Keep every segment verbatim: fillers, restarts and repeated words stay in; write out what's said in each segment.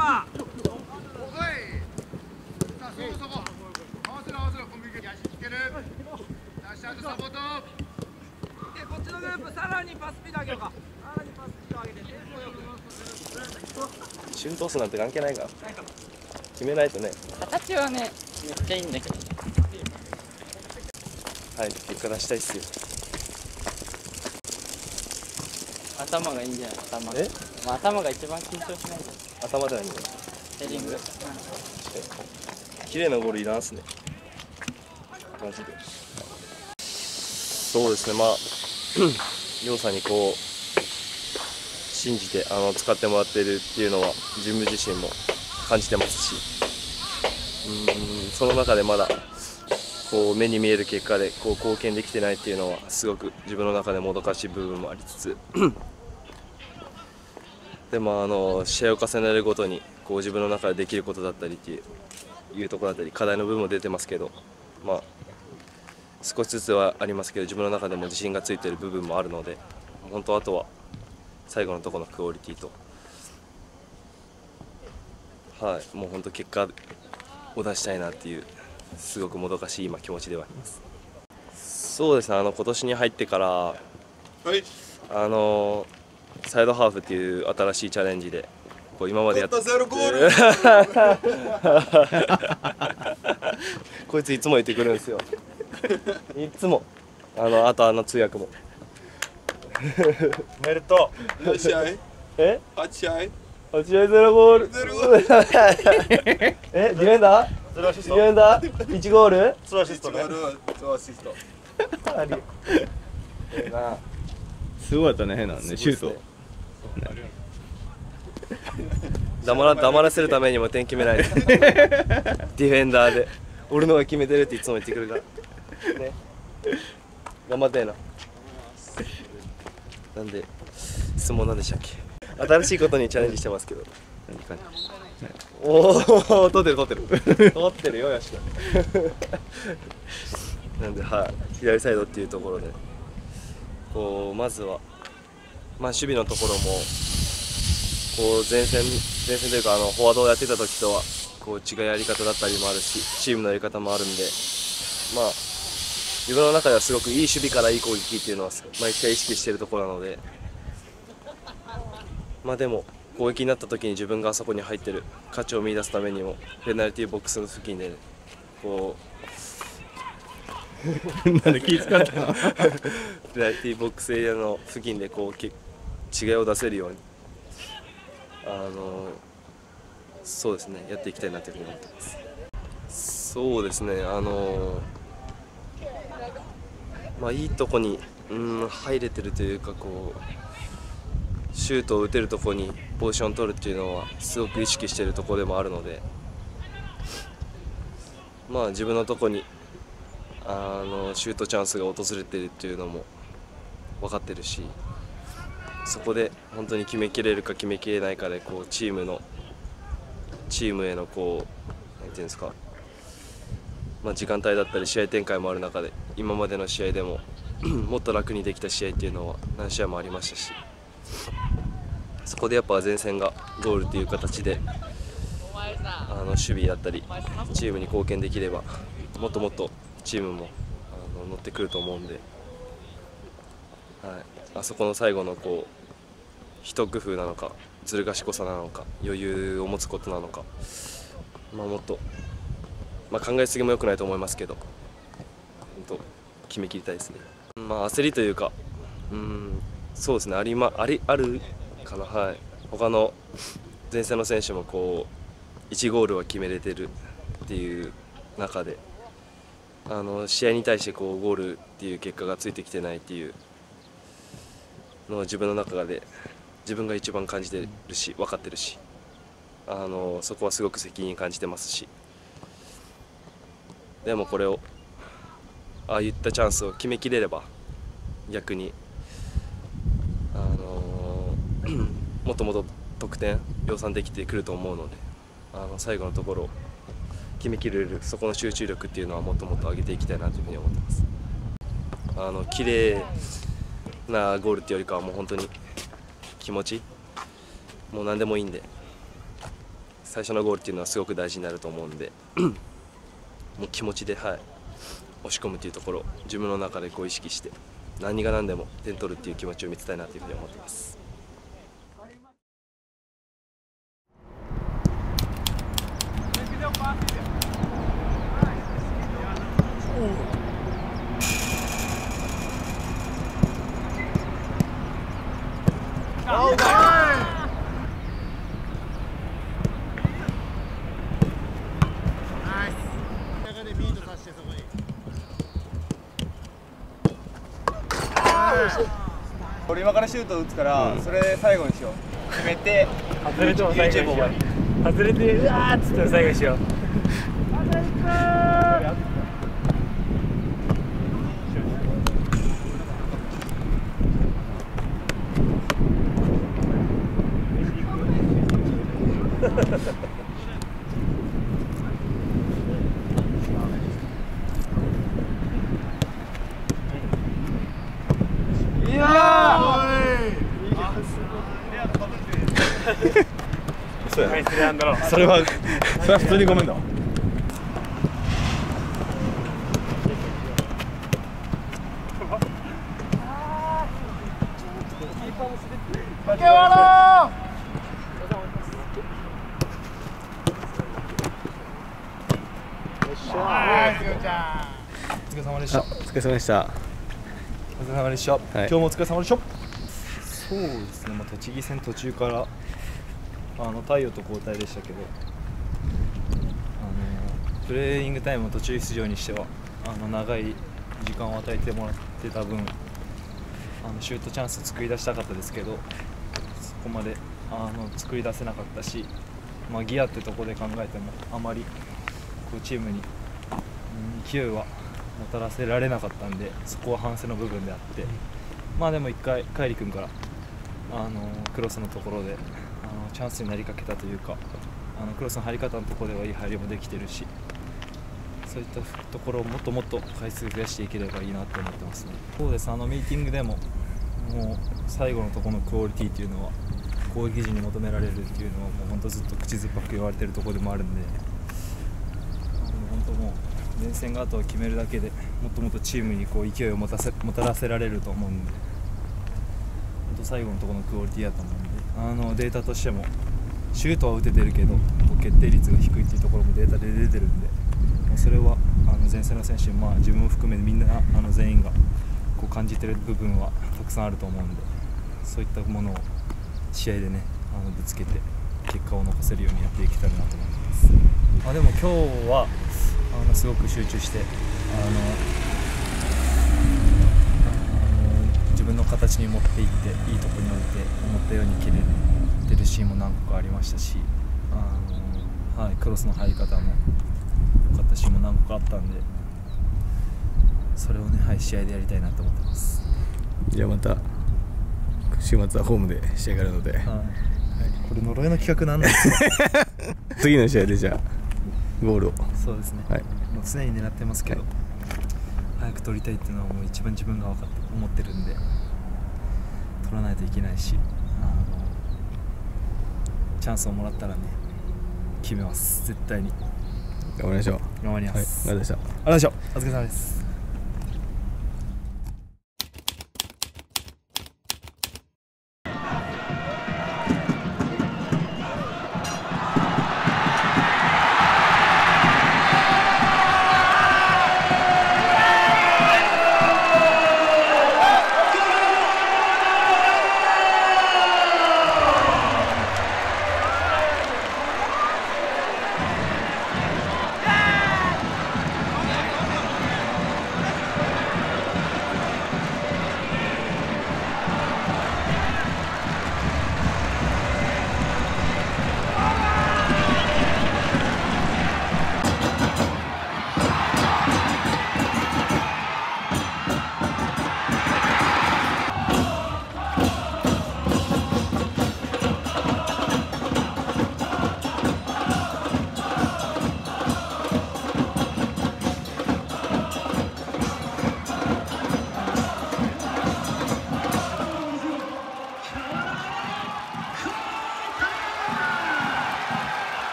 か。こっちのグループさらにパススピード上げようか。さらにパススピード上げてテンポよく。 シュート数なんて関係ないから決めないとね。 形はねめっちゃいいんだけど。 はい、結果出したいっすよ。 頭がいいんじゃない。頭え、 まあ、頭が一番緊張しないじゃん。 頭で何？ ヘディング。 綺麗なゴールいらんっすね。マジで。そうですね、まありょうさんにこう信じてあの使ってもらってるっていうのは自分自身も感じてますし、うーん、その中でまだこう目に見える結果でこう貢献できてないっていうのはすごく自分の中でもどかしい部分もありつつでもあの試合を重ねるごとにこう自分の中でできることだったりっていういうところだったり課題の部分も出てますけど、まあ少しずつはありますけど自分の中でも自信がついている部分もあるので、本当あとは最後のところのクオリティと、はい、もう本当結果を出したいなっていうすごくもどかしい今気持ちではあります。そうですね、あの今年に入ってから、はい、あのサイドハーフっていう新しいチャレンジでこう今までやってこいついつも言ってくるんですよいつもあのあとあの通訳もおめでとう。何試合？ え？ はち試合？ はち試合ゼロゴール。 ゼロゴール。 え？ディフェンダー？ ゼロアシスト。 ディフェンダー？いちゴール？ ツーアシストね。ツーアシスト。 あり。ええな。 すごかったね、変なのね、シュート。 黙ら黙らせるためにも点決めないで。ディフェンダーで俺のが決めてるっていつも言ってくるから。ね。頑張ってえな。なんで質問なんでしたっけ？新しいことにチャレンジしてますけど。何か。おお、取ってる取ってる取ってるよ、よし。なんで、はい、左サイドっていうところでこうまずは、まあ、守備のところもこう前線前線というかあのフォワードをやってた時とはこう違うやり方だったりもあるし、チームのやり方もあるんで、まあ自分の中ではすごくいい守備からいい攻撃っていうのは毎回意識しているところなので、まあでも攻撃になった時に自分があそこに入ってる価値を見出すためにもペナルティーボックスの付近でこうなんで気遣ったのペナルティーボックスエリアの付近でこう違いを出せるようにあのそうですねやっていきたいなというふうに思ってます。そうですねあのまあいいとこにうん入れてるというかこうシュートを打てるところにポジションを取るっていうのはすごく意識しているところでもあるので、まあ自分のところにあのシュートチャンスが訪れているっていうのも分かってるし、そこで本当に決めきれるか決めきれないかでこうチームのチームへのこうなんていうんですか、まあ時間帯だったり試合展開もある中で今までの試合でももっと楽にできた試合っていうのは何試合もありましたし。そこでやっぱ前線がゴールっていう形であの守備だったりチームに貢献できればもっともっとチームもあの乗ってくると思うんで、はい、あそこの最後のこう一工夫なのかずる賢さなのか余裕を持つことなのか、まあ、もっと、まあ、考えすぎも良くないと思いますけど本当決めきりたいですね。まあ、焦りというかうんそうですねあり、まありあるかな、はい、他の前線の選手もこういちゴールは決めれてるっていう中であの試合に対してこうゴールっていう結果がついてきてないっていうのを自分の中で自分が一番感じてるし分かってるしあのそこはすごく責任感じてますし、でもこれをああいったチャンスを決めきれれば逆にあのもっともっと得点量産できてくると思うので、あの最後のところを決めきれるそこの集中力っていうのはもっともっと上げていきたいなというふうに思ってます。あの綺麗なゴールっていうよりかはもう本当に気持ちもう何でもいいんで最初のゴールっていうのはすごく大事になると思うんでもう気持ちで、はい、押し込むというところを自分の中でこう意識して何が何でも点取るっていう気持ちを見せたいなというふうに思っています。 俺今からシュート打つから、うん、それ最後にしよう。決めて外れても最後にしよう。外れてうわーっつって最後にしよう。いやそうやね。それはそれは普通にごめんだわ。 お疲れ様でした。 お疲れ様でした。 お疲れ様でした。 はい、 今日もお疲れ様でした。そうですね、まあ、栃木戦途中からあの太陽と交代でしたけど、あのプレーイングタイムの途中出場にしてはあの長い時間を与えてもらってた分、あのシュートチャンス作り出したかったですけど、そこまであの作り出せなかったし、まあ、ギアってところで考えてもあまりこうチームに、うん、勢いはもたらせられなかったんで、そこは反省の部分であって、まあでも一回海里君からあのクロスのところであのチャンスになりかけたというか、あのクロスの入り方のところではいい入りもできてるし、そういったところをもっともっと回数増やしていければいいなと思ってますね。そうです、あのミーティングでももう最後のところのクオリティというのは攻撃陣に求められるっていうのはもう本当ずっと口酸っぱく言われてるところでもあるんで、本当もう連戦があとは決めるだけでもっともっとチームにこう勢いを持たせもたらせられると思うんで、本当最後のところのクオリティだと思うんで、あのデータとしてもシュートは打ててるけどこう決定率が低いっていうところもデータで出てるんで、もうそれはあの前線の選手、まあ、自分も含めみんなあの全員がこう感じてる部分はたくさんあると思うんで、そういったものを試合でねあのぶつけて結果を残せるようにやっていけたらなと思ってます。あでも今日はあのすごく集中してあの自分の形に持っていっていいところに置いて思ったように蹴れてるシーンも何個かありましたし、あの、はい、クロスの入り方も良かったシーンも何個かあったんで、それをね、はい、試合でやりたいなと思ってます。 じゃあまた週末はホームで試合があるので、はい、 これ呪いの企画なんですか次の試合でじゃあゴールを。 そうですね、はい、もう常に狙ってますけど、はい、早く取りたいっていうのはもう一番自分が分かって思ってるんで取らないといけないし、あのチャンスをもらったらね決めます、絶対に。 頑張りましょう。 頑張ります、 はい、ありがとうございました。 ありがとうございました。お疲れ様です。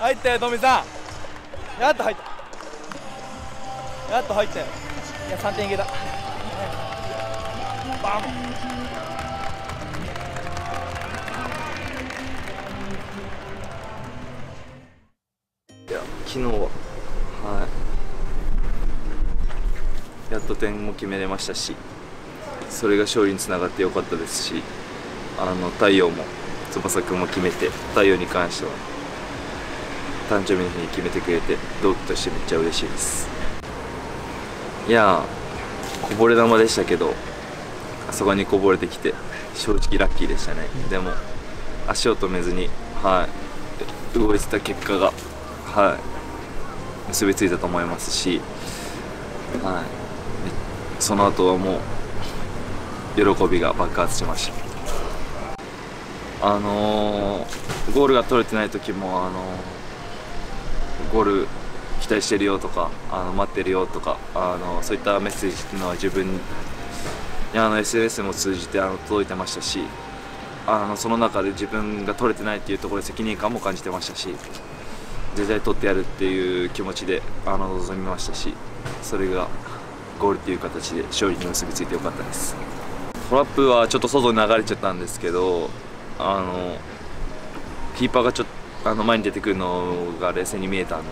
入ったよ、トミさん。やっと入った。やっと入ったよ。いや、さんてんいけた。バン。 いや、昨日は、はい、やっと点も決めれましたし、それが勝利につながってよかったですし、あの太陽も翼くんも決めて、太陽に関しては誕生日の日に決めてくれて、同期としてめっちゃ嬉しいです。いやー、こぼれ球でしたけど、あそこにこぼれてきて正直ラッキーでしたね。でも足を止めずに、はい、動いてた結果が、はい、結びついたと思いますし、はい、その後はもう喜びが爆発しました。あのー、ゴールが取れてない時も、あのー、ゴール期待してるよとか、あの待ってるよとか、あのそういったメッセージっていうのは自分にあの エスエヌエス も通じてあの届いてましたし、あのその中で自分が取れてないっていうところで責任感も感じてましたし、絶対取ってやるっていう気持ちであの臨みましたし、それがゴールっていう形で勝利に結びついてよかったです。トラップはちょっと外に流れちゃったんですけど、あのキーパーがちょっとあの前に出てくるのが冷静に見えたんで、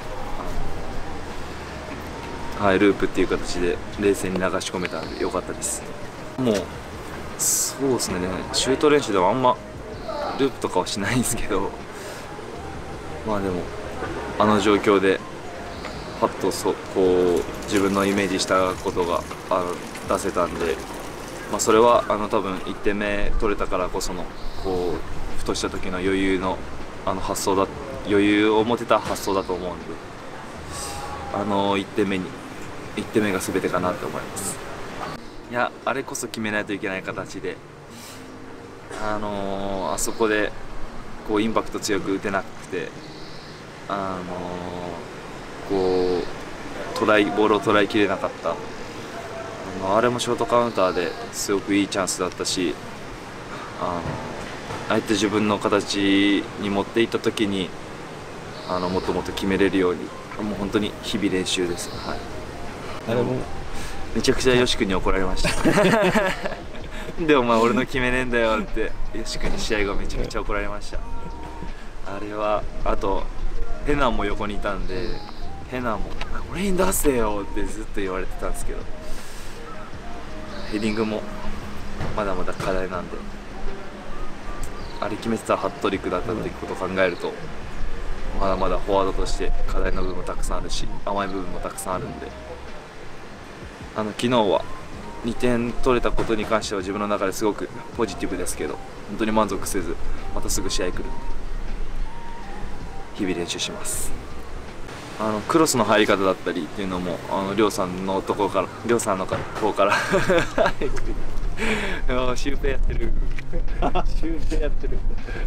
はい、ループっていう形で冷静に流し込めたんでよかったです。もうそうですね、シュート練習ではあんまループとかはしないんですけど、まあでもあの状況でパッとそこう自分のイメージしたことがあの出せたんで、まあ、それはあの多分いってんめ取れたからこそのこうふとした時の余裕のあの発想だ余裕を持てた発想だと思うんで、あのいってんめにいってんめが全てかなと思います。いや、あれこそ決めないといけない形で、あのー、あそこでこうインパクト強く打てなくて、あのー、こうトライボールを捉えきれなかった。あのあれもショートカウンターですごくいいチャンスだったし、あのあえて自分の形に持っていった時にあのもっともっと決めれるように、もう本当に日々練習です。はい、あれもめちゃくちゃよし君に怒られましたでもお前俺の決めねえんだよってよし君に試合後めちゃくちゃ怒られました。あれはあとヘナも横にいたんで、ヘナも「俺に出せよ」ってずっと言われてたんですけど、ヘディングもまだまだ課題なんで、あれ決めてたらハットリックだったってことを考えると、まだまだフォワードとして課題の部分もたくさんあるし、甘い部分もたくさんあるんで、あの昨日はにてん取れたことに関しては自分の中ですごくポジティブですけど、本当に満足せずまたすぐ試合来るんで日々練習します。あのクロスの入り方だったりっていうのも、あのりょうさんのところからりょうさんの方からシュウペイやってるシュウペイやってる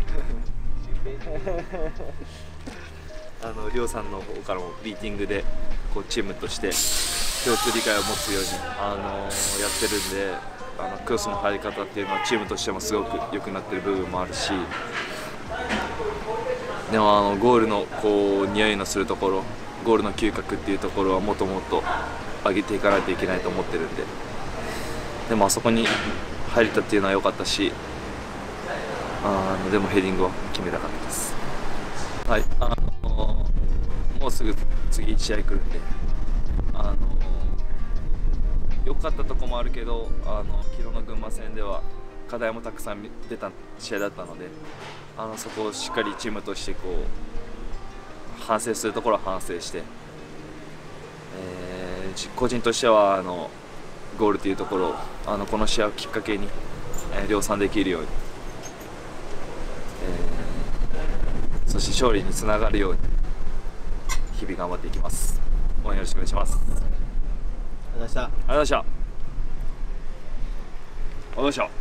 あのりょうさんの方からもミーティングでこうチームとして共通理解を持つように、あのやってるんで、あのクロスの入り方っていうのはチームとしてもすごく良くなってる部分もあるし、でもあのゴールのこう匂いのするところ、ゴールの嗅覚っていうところはもっともっと上げていかないといけないと思ってるんで、でもあそこに入れたっていうのは良かったし、あのでもヘディングは決めたかったです。はい、あのもうすぐ次試合来るんで、あの良かったとこもあるけど、あの昨日の群馬戦では課題もたくさん出た試合だったので、あのそこをしっかりチームとしてこう反省するところは反省して、えー、個人としてはあのゴールというところをあのこの試合をきっかけに、えー、量産できるように、えー、そして勝利につながるように日々頑張っていきます。応援よろしくお願いします。ありがとうございました。ありがとうございました。ありがとうございました。